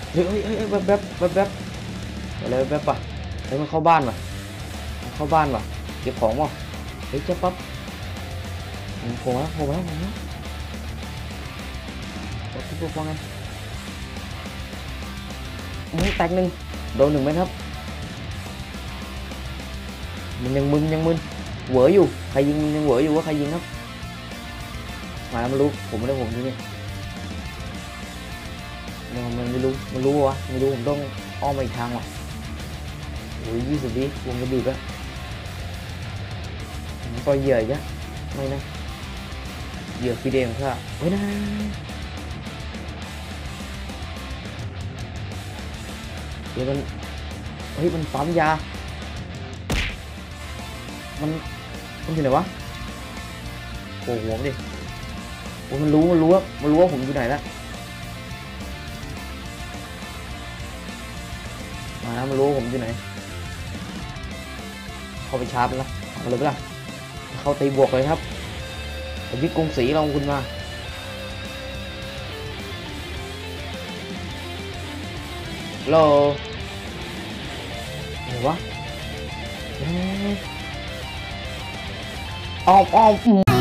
เฮ้ยแบบอะไรแบบป่ะเฮ้ยมันเข้าบ้านป่ะมันเข้าบ้านป่ะเก็บของป่ะเฮ้ยเจ๊ปั๊บผมแล้วทุกคนไงแตกหนึ่งโดนหนึ่งไหมครับมันยังมึนเหวออยู่ใครยิงยังเหวออยู่ว่าใครยิงครับมาแล้วมันรู้ผมไม่ได้ผมที่นี่มันไม่รู้วะไม่รู้ผมต้องอ้อมไปอีกทางว่ะโอ้ย20 วิวงกระบีบแล้วปล่อยเหยื่อจ้ะไม่นะเหยื่อฟีเดมค่ะเฮ้ยนะเดี๋ยวมันเฮ้ยมันปั๊มยามันอยู่ไหนวะโอ้โหดิโอ้มันรู้ว่าผมอยู่ไหนแล้วมาแล้วมันรู้ผมอยู่ไหนเข้าไปชาร์จแล้วเอาเลยเปล่าเข้าตีบวกเลยครับแต่วิกรุงศรีลองคุณมาโลไหนวะอ้อม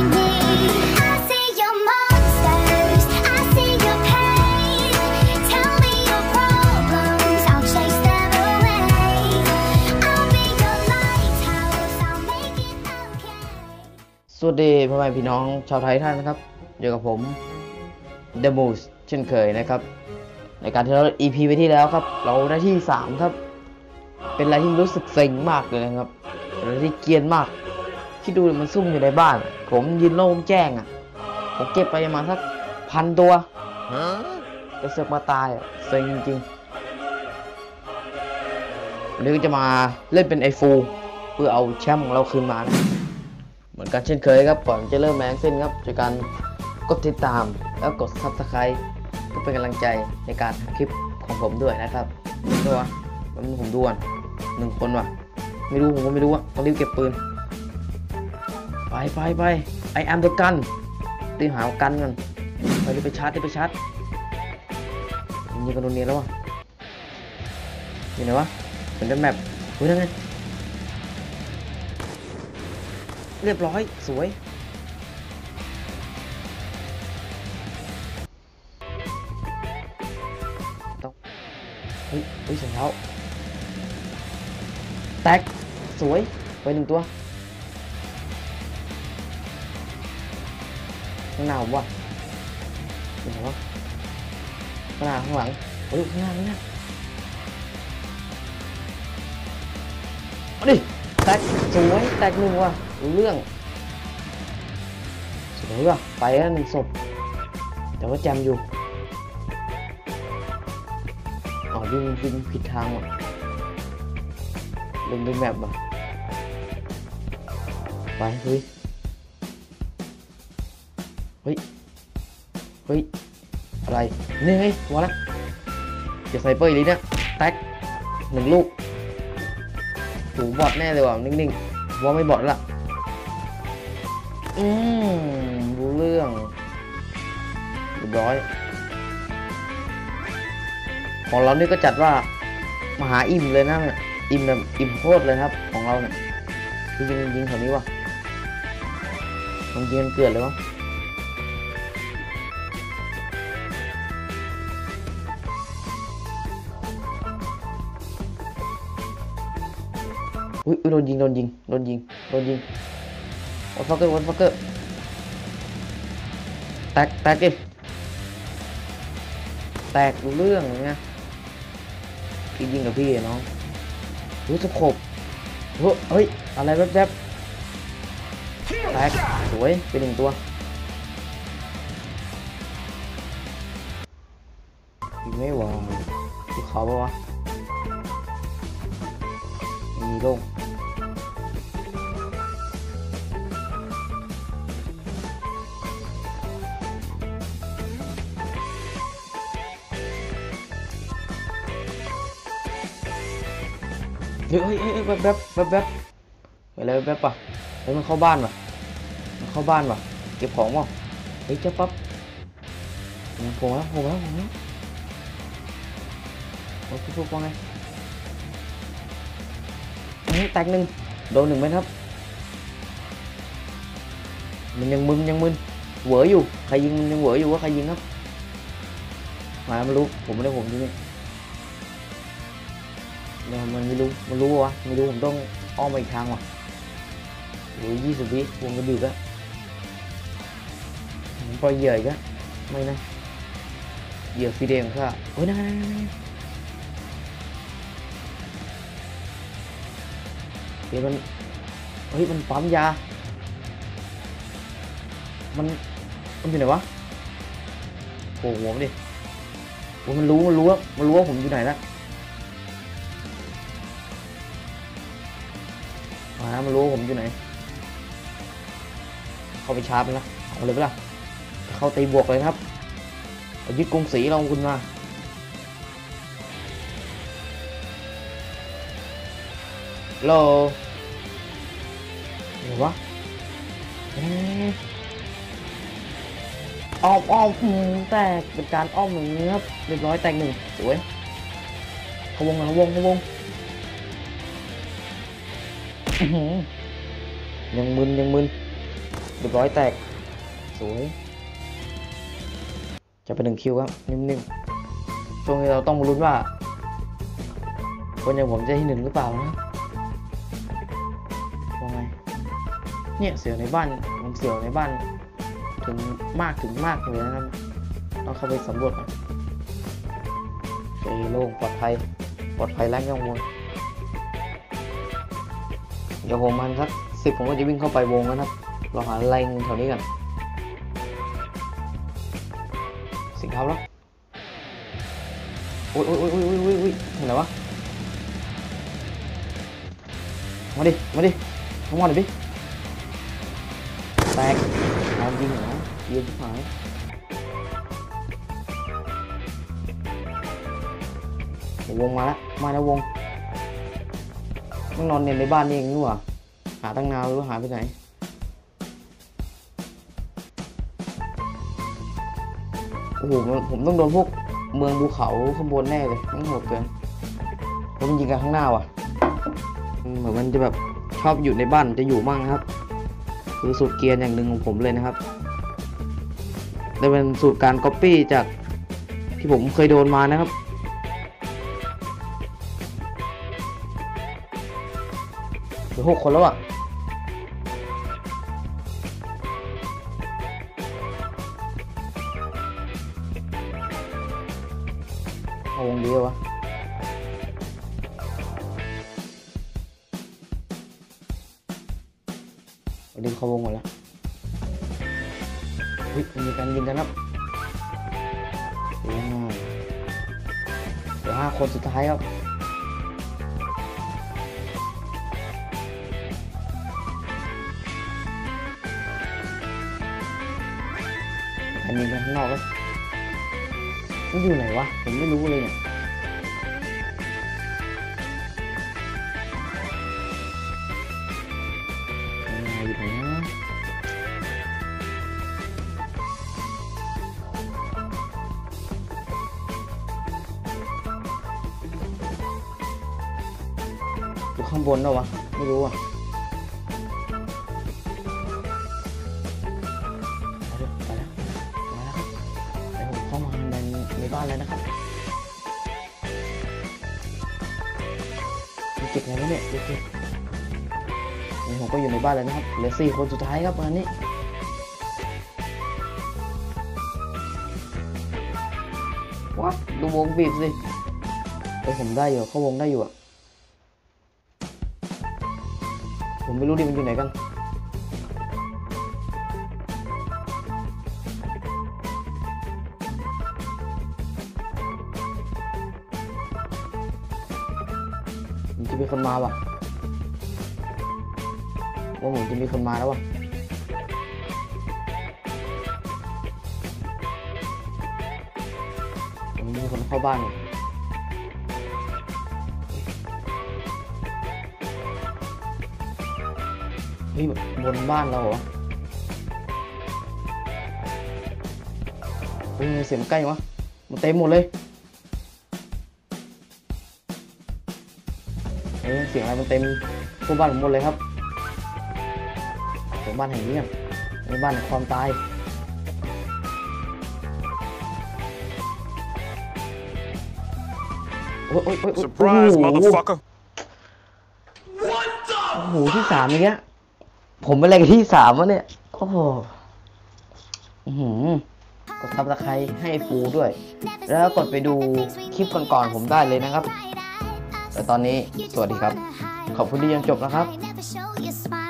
สวัสดีพ่อแม่พี่น้องชาวไทยท่านนะครับอยู่กับผมเดอะมูสเช่นเคยนะครับในการที่เรา EP ไปที่แล้วครับเราได้ที่3ครับเป็นอะไรที่รู้สึกเซ็งมากเลยนะครับเป็นอะไรที่เกรียนมากคิดดูมันซุ่มอยู่ในบ้านผมยืนโล่งแจ้งอ่ะผมเก็บไปประมาณสัก1,000 ตัวจะเสือกมาตายอ่ะเซ็งจริงวันนี้จะมาเล่นเป็นไอฟูเพื่อเอาแชมป์ของเราคืนมานะเหมือนกันเช่นเคยครับก่อนจะเริ่มแมงเส้นครับจากการกดติดตามแล้วกด Subscribe เพื่อเป็นกำลังใจในการทำคลิปของผมด้วยนะครับดูวะผมดูกัน1 คนว่ะไม่รู้ผมก็ไม่รู้อ่ะต้องรีบเก็บปืนไปไอแอมเดอะกันตีหากันกันไปชาร์จยิงกันโดนเนียนแล้ววะอยู่ไหนวะเหมือนจะแมปเฮ้ยนั่นไงเรียบร้อยสวยต้องเฮ้ยเสียงเท้าแตกสวยไป1 ตัวข้างหน้าผมว่ะเห็นไหมข้างหน้าข้างหลังเฮ้ยข้างหน้าเอาดิแตกสวยแตก1ว่ะรู้เรื่องสวยว่ะไปแล้ว1 ศพแต่ว่าแจมอยู่วิ่งผิดทางว่ะลงไปแมปว่ะไปเฮ้ยอะไรนี่ไงวะละจะไซเปอร์อีกเนี่ยแตก1 ลูกถูบอดแน่เลยว่ะนิ่งๆว่าไม่บอดละรู้เรื่องเรียบร้อยของเรานี่ก็จัดว่ามหาอิ่มเลยนะเนี่ยอิ่มแบบอิ่มโคตรเลยครับของเราเนี่ยยิงแถวนี้ว่ะมันยิงเกิดเลยวะอุ้ยโดนยิงวันฟักเกอร์แตกดิแตกรู้เรื่องไงยิงกับพี่น้องรู้สะขบเฮ้ยอะไรแวบแตกสวยเป็น1 ตัวยิงไม่หวานที่เขาปะวะมีโล่งเฮ้ยแบบอะไรแบบป่ะเฮ้ยมันเข้าบ้านป่ะเก็บของป่ะเฮ้ยเจ๊ปั๊บผมแล้วพี่ฟุกว่าไงแตกหนึ่งโดนหนึ่งไหมครับมันยังมึนเหวออยู่ใครยิงมันยังเหวออยู่ว่าใครยิงครับมาไม่รู้ผมไม่ได้ผมจริงเนี่ยมันไม่รู้มันรู้วะไม่รู้ผมต้องอ้อมไปอีกทางว่ะโอ้ย20 วิวงกระบี่ก็ผมปล่อยเหยื่ออีกแล้วไม่นะเหยื่อฟีเดมค่ะเฮ้ยนั่นเดี๋ยวมันเฮ้ยมันปั๊มยามันอยู่ไหนวะโอ้โหผมดิมันรู้ว่าผมอยู่ไหนแล้วมันรู้ว่าผมอยู่ไหนเข้าไปชาร์จมันละเอาเลยไปละเข้าตีบวกเลยครับยึดกรุงศรีเราคุณมาโลอะไรวะอ้อมแต่เป็นการอ้อมหนึ่งครับเรียบร้อยแตกหนึ่งสวยเขาวงยังมึนเรียบร้อยแตกสวยจะเป็น1 คิวครับนิ่มๆช่วงนี้เราต้องมาลุ้นว่าคนอย่างผมจะที่1หรือเปล่านะว่าไงเนี่ยเสียวในบ้านมันเสียวในบ้านถึงมากเลยนะครับต้องเข้าไปสำรวจโล่งปลอดภัยแรงกังวลเดี๋ยวผมมันสัก10ผมก็จะวิ่งเข้าไปวงแล้วครับเราหาแรงแถวนี้กันสิงเขาแล้วโอ้ยเห็นไหมวะมาดิเข้ามาดิแตกนอนยิงเหรอยืนที่หายวงมาแล้ววงต้องนอนเนียนในบ้านนี่เองนี่หว่าหาตั้งนานหรือว่าหาไปไหนโอ้โหผมต้องโดนพวกเมืองภูเขาข้างบนแน่เลยมันโหดเกินเพราะมันยิงกันข้างหน้าว่ะเหมือนมันจะแบบชอบอยู่ในบ้านจะอยู่มั่งครับคือสูตรเกียร์อย่างหนึ่งของผมเลยนะครับแต่เป็นสูตรการก๊อปปี้จากที่ผมเคยโดนมานะครับเหลือ6 คนแล้วอ่ะเอาวงเดียววะดึงเข้าวงหมดแล้วมีการยิงกันครับเหลือ5 คนสุดท้ายครับการยิงกันข้างนอกแล้วมันอยู่ไหนวะผมไม่รู้เลยเนี่ยอยู่ไหนนะอยู่ข้างบนแล้ววะไม่รู้อ่ะไปแล้วครับเดี๋ยวผมเข้ามาในบ้านแล้วนะครับมีเก็บอะไรไหมเนี่ยดูสินี่ผมก็อยู่ในบ้านแล้วนะครับเหลือ4 คนสุดท้ายครับวันนี้ว้าดูวงบีบสิผมได้อยู่เข้าวงได้อยู่อ่ะผมไม่รู้ดิมันอยู่ไหนกันมันจะมีคนมาว่ะว่าผมจะมีคนมาแล้วว่ะผมมีคนเข้าบ้านนี่บนบ้านเราเหรอเสียงใกล้วะมันเต็มหมดเลยเสียงอะไรมันเต็มทั่วบ้านผมหมดเลยครับเสียงบ้านแห่งเงียบในบ้านแห่งความตายโอ้ย Surprise, motherfucker! โอ้โหที่สามเนี้ยผมเป็นอะไรกับที่สามวะเนี่ยโอ้โหกดซับสไครต์ให้ฟูด้วยแล้วกดไปดูคลิปก่อนๆผมได้เลยนะครับแต่ตอนนี้สวัสดีครับขอบคุณที่ยังจบนะครับ